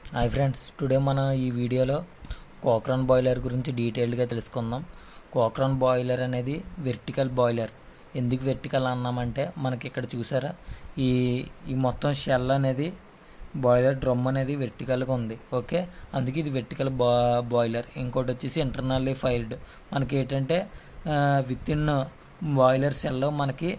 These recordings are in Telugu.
హాయ్ ఫ్రెండ్స్, టుడే మనం ఈ వీడియోలో కోక్రాన్ బాయిలర్ గురించి డీటెయిల్డ్గా తెలుసుకుందాం. కోక్రాన్ బాయిలర్ అనేది వెర్టికల్ బాయిలర్. ఎందుకు వెర్టికల్ అన్నామంటే మనకి ఇక్కడ చూసారా, ఈ ఈ మొత్తం షెల్ అనేది బాయిలర్ డ్రమ్ అనేది వెర్టికల్గా ఉంది. ఓకే, అందుకే ఇది వెర్టికల్ బాయిలర్. ఇంకోటి వచ్చేసి ఇంటర్నల్లీ ఫైర్డ్. మనకి ఏంటంటే విత్ ఇన్ బాయిలర్ షెల్లో మనకి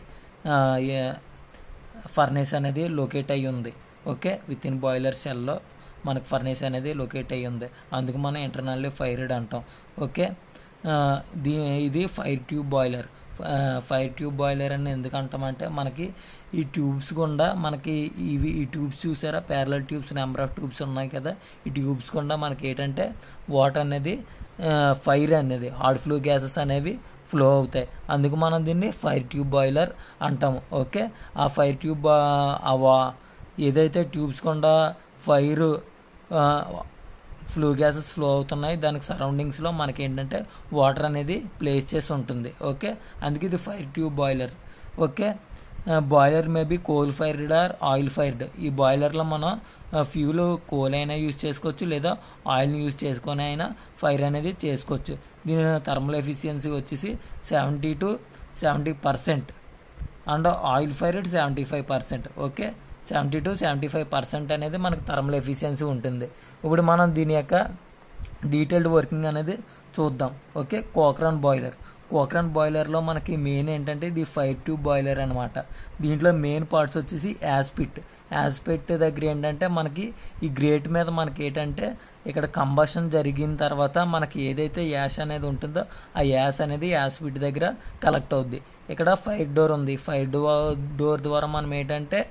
ఫర్నేస్ అనేది లొకేట్ అయ్యి ఉంది. ఓకే, విత్ ఇన్ బాయిలర్ షెల్లో మనకు ఫర్నేస్ అనేది లొకేట్ అయ్యి ఉంది, అందుకు మనం ఇంటర్నల్లీ ఫైర్డ్ అంటాం. ఓకే, ఇది fire tube boiler. Fire tube boiler అని ఎందుకు అంటామంటే మనకి ఈ ట్యూబ్స్ గుండా మనకి ఈ ట్యూబ్స్ చూసారా, parallel tubes, number of tubes ఉన్నాయి కదా, ఈ ట్యూబ్స్ గుండా మనకి ఏంటంటే వాటర్ అనేది ఫైర్ అనేది హాట్ ఫ్లూ గ్యాసెస్ అనేవి ఫ్లో అవుతాయి, అందుకు మనం దీన్ని ఫైర్ ట్యూబ్ బాయిలర్ అంటాము. ఓకే, ఆ ఫైర్ ట్యూబ్ ఏదైతే ట్యూబ్స్ గుండా ఫైర్ ఫ్లూ గ్యాసెస్ ఫ్లో అవుతున్నాయి, దానికి సరౌండింగ్స్లో మనకి ఏంటంటే వాటర్ అనేది ప్లేస్ చేసి ఉంటుంది. ఓకే, అందుకే ఇది fire tube boiler. Okay, boiler maybe coal fired or oil fired. ఈ బాయిలర్లో మనం ఫ్యూల్ కోల్ అయినా యూజ్ చేసుకోవచ్చు, లేదా ఆయిల్ని యూజ్ చేసుకొని అయినా ఫైర్ అనేది చేసుకోవచ్చు. దీని థర్మల్ ఎఫిషియన్సీ వచ్చేసి 70 to 70% and oil fired 75%. Okay, 70 to 75% అనేది మనకు థర్మల్ ఎఫిషియన్సీ ఉంటుంది. ఇప్పుడు మనం దీని యొక్క డీటెయిల్డ్ వర్కింగ్ అనేది చూద్దాం. ఓకే, కోక్రాన్ బాయిలర్లో మనకి మెయిన్ ఏంటంటే ఇది ఫైర్ ట్యూబ్ బాయిలర్ అనమాట. దీంట్లో మెయిన్ పార్ట్స్ వచ్చేసి యాస్పెక్ట్ దగ్గర ఏంటంటే మనకి ఈ గ్రేట్ మీద మనకి ఏంటంటే ఇక్కడ కంబషన్ జరిగిన తర్వాత మనకి ఏదైతే యాష్ అనేది ఉంటుందో ఆ యాష్ అనేది యాస్పిట్ దగ్గర కలెక్ట్ అవుద్ది. ఇక్కడ ఫైర్ డోర్ ఉంది. ఫైర్ డోర్ ద్వారా మనం ఏంటంటే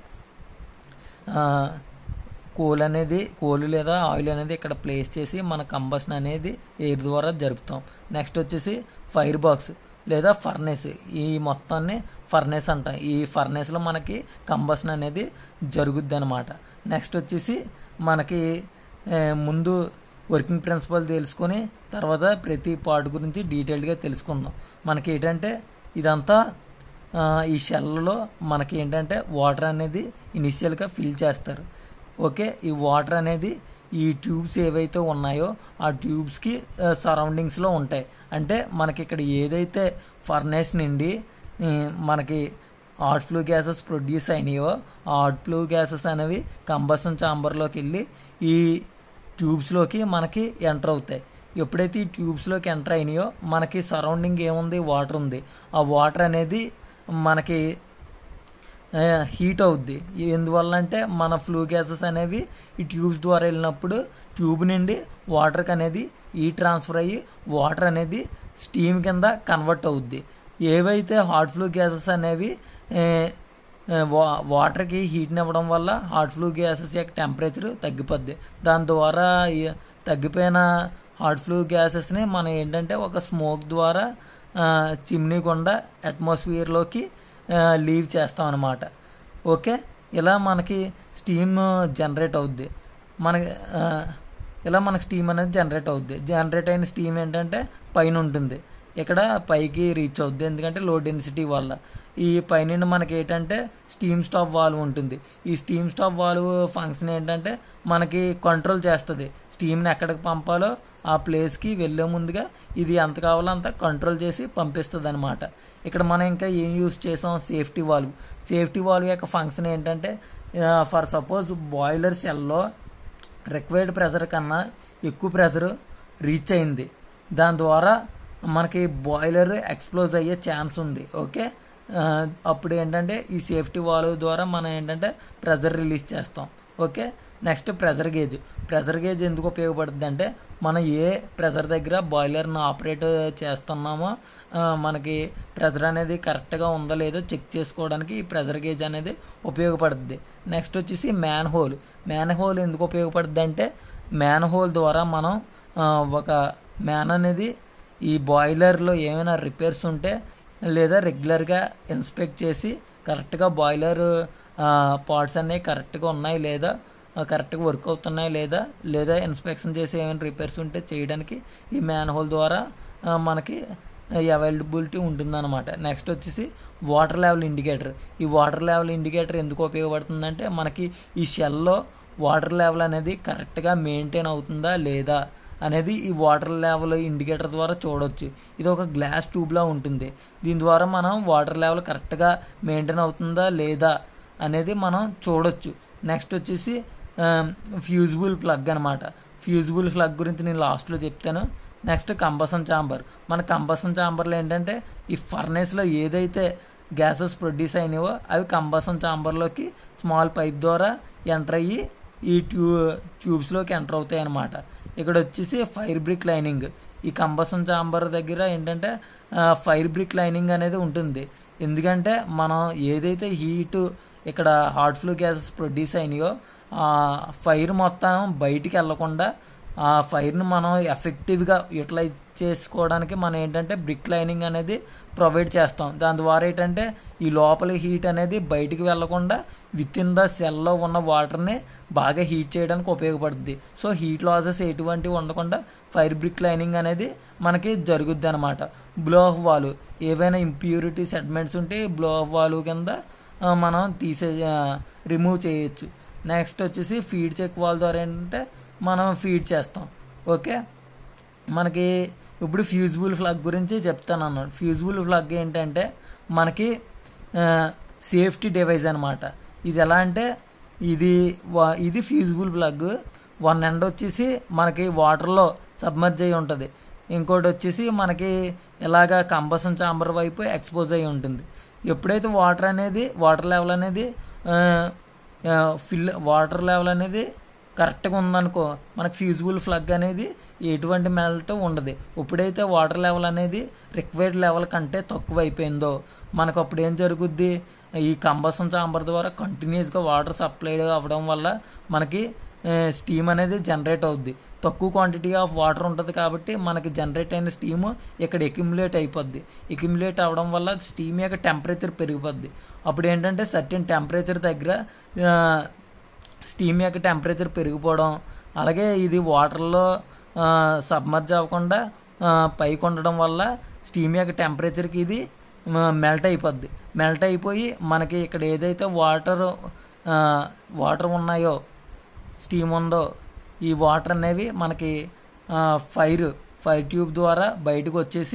కోల్ లేదా ఆయిల్ అనేది ఇక్కడ ప్లేస్ చేసి మన కంబషన్ అనేది ఎయిర్ ద్వారా జరుపుతాం. నెక్స్ట్ వచ్చేసి ఫైర్ బాక్స్ లేదా ఫర్నేస్. ఈ మొత్తాన్ని ఫర్నేస్ అంటాం. ఈ ఫర్నేస్లో మనకి కంబషన్ అనేది జరుగుద్ది అనమాట. నెక్స్ట్ వచ్చేసి మనకి ముందు వర్కింగ్ ప్రిన్సిపల్ తెలుసుకొని తర్వాత ప్రతి పార్ట్ గురించి డీటెయిల్డ్గా తెలుసుకుందాం. మనకి ఏంటంటే ఇదంతా ఈ షెల్లో మనకి ఏంటంటే వాటర్ అనేది ఇనిషియల్గా ఫిల్ చేస్తారు. ఓకే, ఈ వాటర్ అనేది ఈ ట్యూబ్స్ ఏవైతే ఉన్నాయో ఆ ట్యూబ్స్కి సరౌండింగ్స్లో ఉంటాయి. అంటే మనకి ఇక్కడ ఏదైతే ఫర్నేస్ నుండి మనకి హాట్ ఫ్లూ గ్యాసెస్ ప్రొడ్యూస్ అయినాయో ఆ హాట్ ఫ్లూ గ్యాసెస్ అనేవి కంబషన్ ఛాంబర్లోకి వెళ్ళి ఈ ట్యూబ్స్లోకి మనకి ఎంటర్ అవుతాయి. ఎప్పుడైతే ఈ ట్యూబ్స్లోకి ఎంటర్ అయినాయో మనకి సరౌండింగ్ ఏముంది, వాటర్ ఉంది. ఆ వాటర్ అనేది మనకి హీట్ అవుద్ది. ఎందువల్ల అంటే మన ఫ్లూ గ్యాసెస్ అనేవి ఈ ట్యూబ్స్ ద్వారా వెళ్ళినప్పుడు ట్యూబ్ నుండి వాటర్కి అనేది హీట్ ట్రాన్స్ఫర్ అయ్యి వాటర్ అనేది స్టీమ్ కింద కన్వర్ట్ అవుద్ది. ఏవైతే హాట్ ఫ్లూ గ్యాసెస్ అనేవి వాటర్కి హీట్ని ఇవ్వడం వల్ల హాట్ ఫ్లూ గ్యాసెస్ యొక్క టెంపరేచర్ తగ్గిపోద్ది. దాని ద్వారా తగ్గిపోయిన హాట్ ఫ్లూ గ్యాసెస్ని మనం ఏంటంటే ఒక స్మోక్ ద్వారా చిమ్నీ గుండా అట్మాస్ఫియర్లోకి లీవ్ చేస్తాం అన్నమాట. ఓకే, ఇలా మనకి స్టీమ్ జనరేట్ అవుద్ది. మనకి స్టీమ్ అనేది జనరేట్ అయిన స్టీమ్ ఏంటంటే పైన ఉంటుంది, ఇక్కడ పైకి రీచ్ అవుద్ది. ఎందుకంటే లో డెన్సిటీ వల్ల ఈ పైన మనకి ఏంటంటే స్టీమ్ స్టాప్ వాల్వ్ ఉంటుంది. ఈ స్టీమ్ స్టాప్ వాల్వ్ ఫంక్షన్ ఏంటంటే మనకి కంట్రోల్ చేస్తుంది. స్టీమ్ని ఎక్కడికి పంపాలో ఆ ప్లేస్కి వెళ్ళే ముందుగా ఇది ఎంత కావాలో అంత కంట్రోల్ చేసి పంపిస్తుంది అనమాట. ఇక్కడ మనం ఇంకా ఏం యూజ్ చేసాం, సేఫ్టీ వాల్వ్ యొక్క ఫంక్షన్ ఏంటంటే ఫర్ సపోజ్ బాయిలర్ షెల్లో రిక్వైర్డ్ ప్రెషర్ కన్నా ఎక్కువ ప్రెషర్ రీచ్ అయింది, దాని ద్వారా మనకి బాయిలర్ ఎక్స్ప్లోజ్ అయ్యే ఛాన్స్ ఉంది. ఓకే, అప్పుడు ఏంటంటే ఈ సేఫ్టీ వాల్వ్ ద్వారా మనం ఏంటంటే ప్రెషర్ రిలీజ్ చేస్తాం. ఓకే, నెక్స్ట్ ప్రెషర్ గేజ్ ఎందుకు ఉపయోగపడుతుంది అంటే మనం ఏ ప్రెషర్ దగ్గర బాయిలర్ను ఆపరేట్ చేస్తున్నామో మనకి ప్రెషర్ అనేది కరెక్ట్గా ఉందో లేదో చెక్ చేసుకోవడానికి ఈ ప్రెషర్ గేజ్ అనేది ఉపయోగపడుతుంది. నెక్స్ట్ వచ్చేసి మ్యాన్ హోల్ ఎందుకు ఉపయోగపడుతుంది అంటే మ్యాన్ హోల్ ద్వారా మనం ఒక మ్యాన్ అనేది ఈ బాయిలర్లో ఏమైనా రిపేర్స్ ఉంటే లేదా రెగ్యులర్గా ఇన్స్పెక్ట్ చేసి కరెక్ట్గా బాయిలర్ పార్ట్స్ అనేవి కరెక్ట్గా ఉన్నాయి లేదా కరెక్ట్గా వర్క్ అవుతున్నాయి లేదా ఇన్స్పెక్షన్ చేసి ఏమైనా రిపేర్స్ ఉంటే చేయడానికి ఈ మ్యాన్ హోల్ ద్వారా మనకి అవైలబిలిటీ ఉంటుందన్నమాట. నెక్స్ట్ వచ్చేసి వాటర్ లెవెల్ ఇండికేటర్. ఈ వాటర్ లెవెల్ ఇండికేటర్ ఎందుకు ఉపయోగపడుతుందంటే మనకి ఈ షెల్లో వాటర్ లెవెల్ అనేది కరెక్ట్గా మెయింటైన్ అవుతుందా లేదా అనేది ఈ వాటర్ లెవెల్ ఇండికేటర్ ద్వారా చూడవచ్చు. ఇది ఒక గ్లాస్ ట్యూబ్లా ఉంటుంది. దీని ద్వారా మనం వాటర్ లెవెల్ కరెక్ట్గా మెయింటైన్ అవుతుందా లేదా అనేది మనం చూడొచ్చు. నెక్స్ట్ వచ్చేసి ఫ్యూజిబుల్ ప్లగ్ అనమాట. ఫ్యూజిబుల్ ప్లగ్ గురించి నేను లాస్ట్లో చెప్తాను. Next combustion chamber. మన కంబషన్ ఛాంబర్లో ఏంటంటే ఈ ఫర్నేస్లో ఏదైతే గ్యాసెస్ ప్రొడ్యూస్ అయినాయో అవి కంబషన్ ఛాంబర్లోకి స్మాల్ పైప్ ద్వారా ఎంటర్ అయ్యి ఈ ట్యూబ్స్లోకి ఎంటర్ అవుతాయి అన్నమాట. ఇక్కడ వచ్చేసి ఫైర్ బ్రిక్ లైనింగ్. ఈ కంబషన్ ఛాంబర్ దగ్గర ఏంటంటే ఫైర్ బ్రిక్ లైనింగ్ అనేది ఉంటుంది. ఎందుకంటే మనం ఏదైతే హీటు ఇక్కడ హాట్ ఫ్లూ గ్యాసెస్ ప్రొడ్యూస్ అయినాయో ఆ ఫైర్ మొత్తం బయటికి వెళ్లకుండా ఆ ఫైర్ని మనం ఎఫెక్టివ్గా యూటిలైజ్ చేసుకోవడానికి మనం ఏంటంటే బ్రిక్ లైనింగ్ అనేది ప్రొవైడ్ చేస్తాం. దాని ద్వారా ఏంటంటే ఈ లోపల హీట్ అనేది బయటికి వెళ్లకుండా విత్ ఇన్ ద సెల్లో ఉన్న వాటర్ని బాగా హీట్ చేయడానికి ఉపయోగపడుతుంది. సో హీట్ లాసెస్ ఎటువంటివి ఉండకుండా ఫైర్ బ్రిక్ లైనింగ్ అనేది మనకి జరుగుద్ది అనమాట. Blow off valve. ఏవైనా ఇంప్యూరిటీ సెగ్మెంట్స్ ఉంటే బ్లో ఆఫ్ వాల్వ్ కింద మనం రిమూవ్ చేయొచ్చు. నెక్స్ట్ వచ్చేసి ఫీడ్ చెక్ వాల్వ్ ద్వారా ఏంటంటే మనం ఫీడ్ చేస్తాం. ఓకే, మనకి ఇప్పుడు ఫ్యూజిబుల్ ప్లగ్ గురించి చెప్తాను అన్నాను. ఫ్యూజిబుల్ ప్లగ్ ఏంటంటే మనకి సేఫ్టీ డివైస్ అనమాట. ఇది ఎలా అంటే ఇది ఫ్యూజిబుల్ ప్లగ్. వన్ ఎండ్ వచ్చేసి మనకి వాటర్లో సబ్మర్జ్ అయి ఉంటుంది. ఇంకోటి వచ్చేసి మనకి ఇలాగా కంబషన్ ఛాంబర్ వైపు ఎక్స్పోజ్ అయి ఉంటుంది. ఎప్పుడైతే వాటర్ లెవెల్ అనేది వాటర్ లెవెల్ అనేది కరెక్ట్గా ఉందనుకో మనకు ఫ్యూజిబుల్ ప్లగ్ అనేది ఎటువంటి మెల్ట్ ఉండదు. ఎప్పుడైతే వాటర్ లెవెల్ అనేది రిక్వైర్డ్ లెవెల్ కంటే తక్కువ అయిపోయిందో మనకు అప్పుడు ఏం జరుగుద్ది, ఈ కంబషన్ ఛాంబర్ ద్వారా కంటిన్యూస్గా వాటర్ సప్లై అవ్వడం వల్ల మనకి స్టీమ్ అనేది జనరేట్ అవుద్ది. తక్కువ క్వాంటిటీ ఆఫ్ వాటర్ ఉంటుంది కాబట్టి మనకి జనరేట్ అయిన స్టీమ్ ఇక్కడ ఎక్యుములేట్ అయిపోద్ది. ఎక్యుములేట్ అవ్వడం వల్ల స్టీమ్ యొక్క టెంపరేచర్ పెరిగిపోద్ది. అప్పుడు ఏంటంటే సర్టెన్ టెంపరేచర్ దగ్గర స్టీమ్ యొక్క టెంపరేచర్ పెరిగిపోవడం, అలాగే ఇది వాటర్లో సబ్మర్జ్ అవ్వకుండా పైకి ఉండడం వల్ల స్టీమ్ యొక్క టెంపరేచర్కి ఇది మెల్ట్ అయిపోద్ది. మెల్ట్ అయిపోయి మనకి ఇక్కడ ఏదైతే వాటర్ ఉన్నాయో స్టీమ్ ఉందో ఈ వాటర్ అనేవి మనకి ఫైర్ ట్యూబ్ ద్వారా బయటకు వచ్చేసి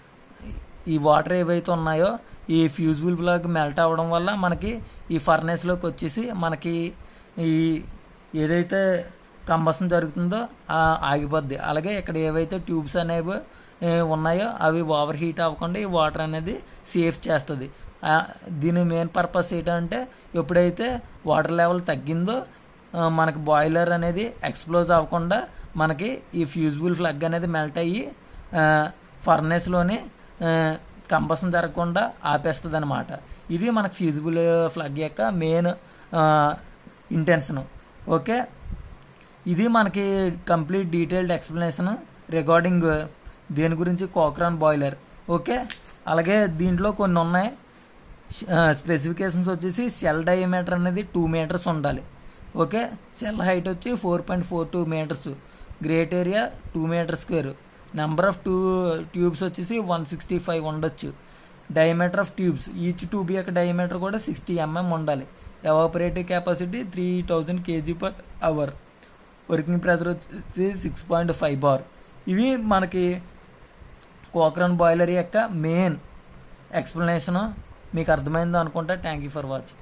ఈ వాటర్ ఏవైతే ఉన్నాయో ఈ ఫ్యూజిబుల్ ప్లగ్ మెల్ట్ అవ్వడం వల్ల మనకి ఈ ఫర్నేస్లోకి వచ్చేసి మనకి ఈ ఏదైతే కంబషన్ జరుగుతుందో ఆగిపోద్ది. అలాగే ఇక్కడ ఏవైతే ట్యూబ్స్ అనేవి ఉన్నాయో అవి ఓవర్ హీట్ అవ్వకుండా ఈ వాటర్ అనేది సేఫ్ చేస్తుంది. దీని మెయిన్ పర్పస్ ఏంటంటే ఎప్పుడైతే వాటర్ లెవెల్ తగ్గిందో మనకి బాయిలర్ అనేది ఎక్స్ప్లోజ్ అవ్వకుండా మనకి ఈ ఫ్యూజిబుల్ ప్లగ్ అనేది మెల్ట్ అయ్యి ఫర్నేస్లోని కంబషన్ జరగకుండా ఆపేస్తుంది అనమాట. ఇది మనకి ఫ్యూజిబుల్ ప్లగ్ యొక్క మెయిన్ ఇంటెన్షన్. ఓకే, ఇది మనకి కంప్లీట్ డీటెయిల్డ్ ఎక్స్ప్లెనేషన్ రిగార్డింగ్ దేని గురించి కోక్రాన్ బాయిలర్. ఓకే, అలాగే దీంట్లో కొన్ని ఉన్నాయి స్పెసిఫికేషన్స్ వచ్చేసి సెల్ డయామీటర్ అనేది 2 మీటర్స్ ఉండాలి. ఓకే, సెల్ హైట్ వచ్చి 4.42 metres, grate area 2 metre square, number of tubes వచ్చేసి 165 ఉండొచ్చు. Diameter of tubes each tube యొక్క డయామీటర్ కూడా 60 mm ఉండాలి. Evaporative capacity 3000 kg/h. Working pressure వచ్చేసి 6.5 bar. ఇవి మనకి కోక్రాన్ బాయిలర్ యొక్క మెయిన్ ఎక్స్ప్లెనేషన్. మీకు అర్థమైందో అనుకుంటా. Thank you for watching.